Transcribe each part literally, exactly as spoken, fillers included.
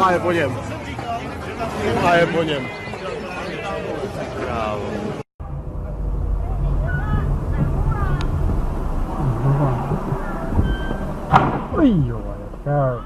A je po něm. A je po něm. Krávo. Oj jo, já.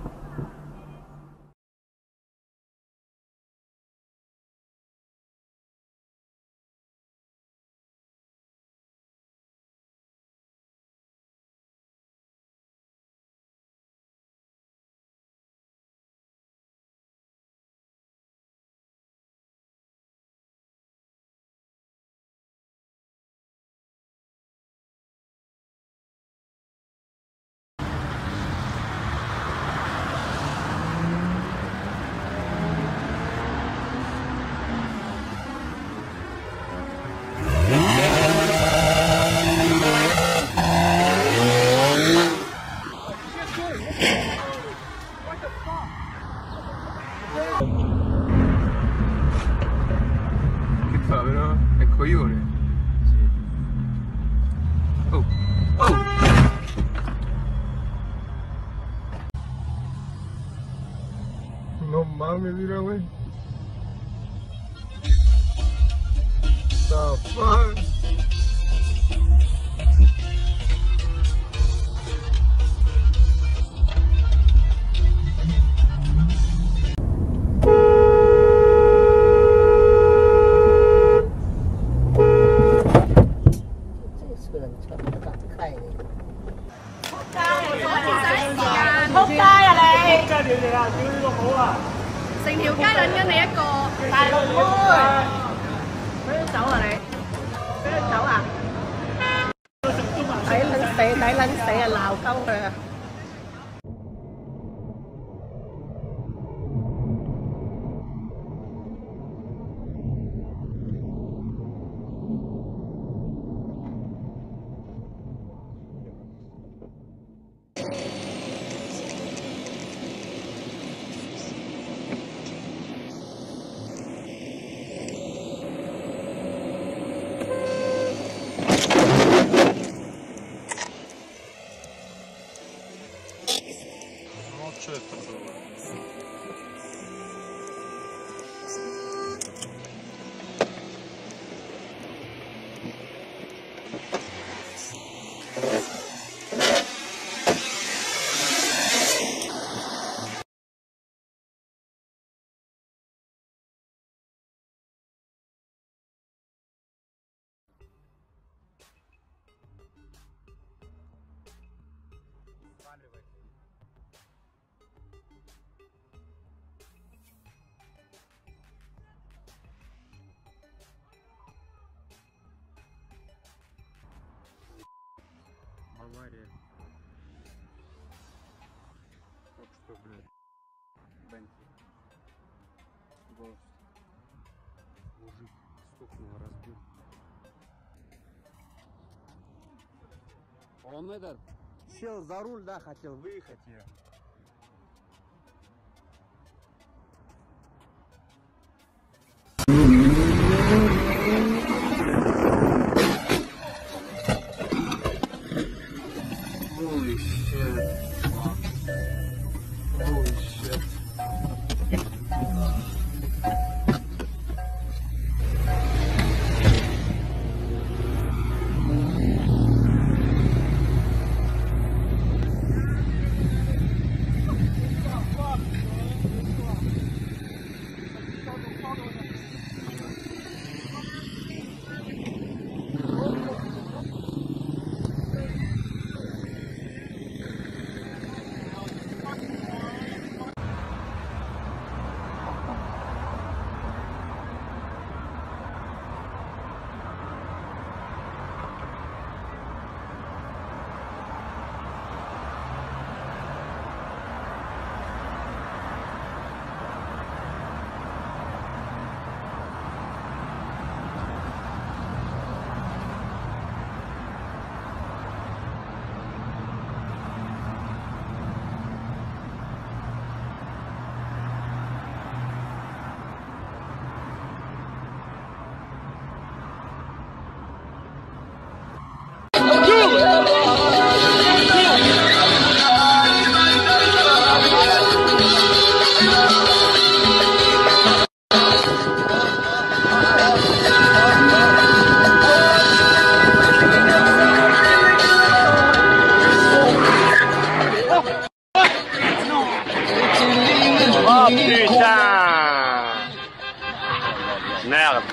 Che fa però? È coglione. Sì. Oh, oh! No mames, mira, güey. The fuck? 成條街撚緊你一個大陸妹，俾佢走啊你，俾佢走啊！抵撚死，抵撚死啊！鬧鳩佢啊！ Что это было? Авария. Вот что, блядь. Бенти. Голос. Мужик стукнул, разбил. Он этот сел за руль, да, хотел выехать ее. Holy shit. Holy shit. putain! Merde.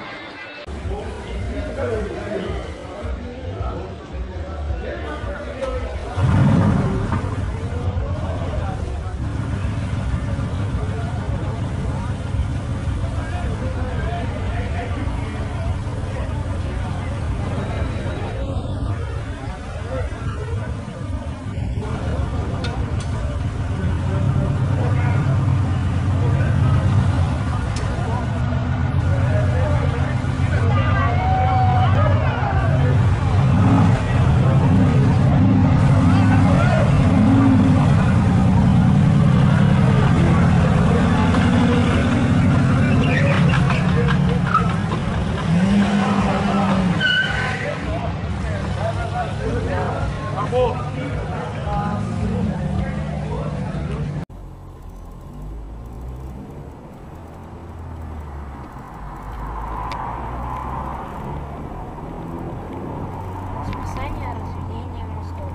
Расписание разведения мостов.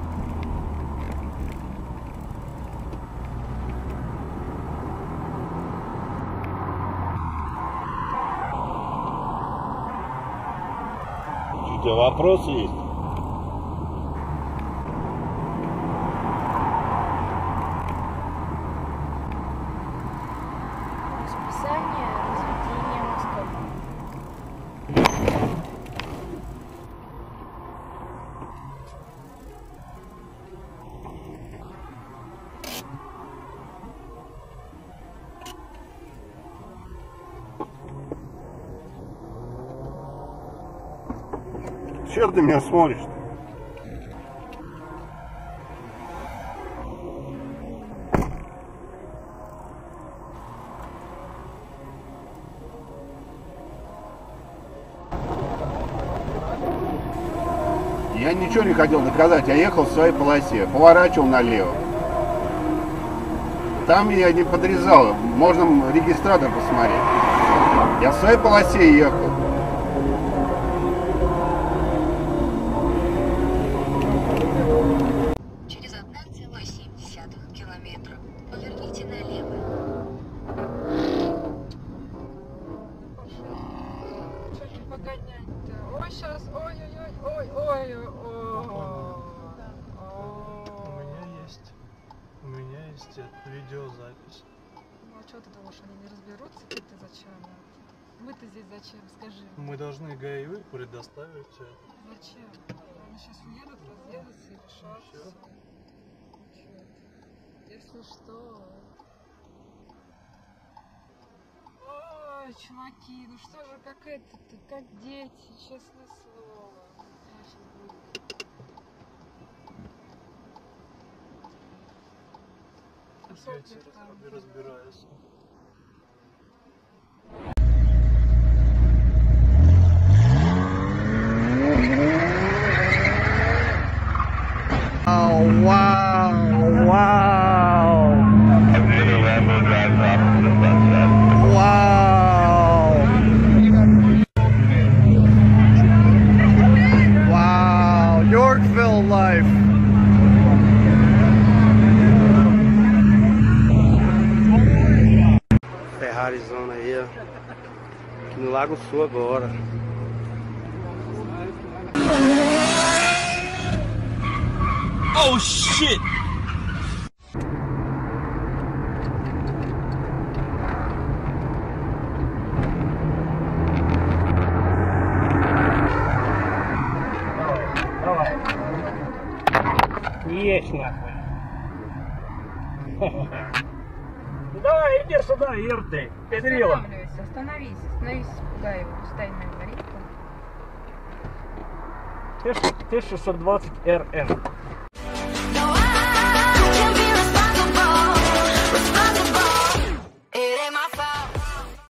У тебя вопросы есть? Расписание разведения мостов. Чё ты меня смотришь? Я ничего не хотел доказать, я ехал в своей полосе, поворачивал налево. Там я не подрезал, можно регистратор посмотреть. Я в своей полосе ехал. Через одна целая семь десятых километра поверните налево. Что ж погонять-то? Ой, сейчас, ой-ой-ой, ой-ой-ой. У меня есть, у меня есть видеозапись. Ну а что ты думаешь, они не разберутся? Ты-то зачем? Мы-то здесь зачем, скажи? Мы должны ГАИ предоставить. Зачем? Они сейчас уедут, разъедутся и решатся. Если что... Ой, чуваки, ну что же, как это-то, как дети, честное слово. Я сейчас буду. Опять раз- разбираюсь. Вау, вау, вау. Вау. Вау, Yorkville life. Ferrarizona aí, ó. Aqui no Lago Sul agora. Oh shit! Есть нахуй. Давай, иди сюда, Ирты. Педрила. Останавливайся, остановись, остановись, испугай его, пускай на инвалидку. Т шестьсот двадцать эр эн.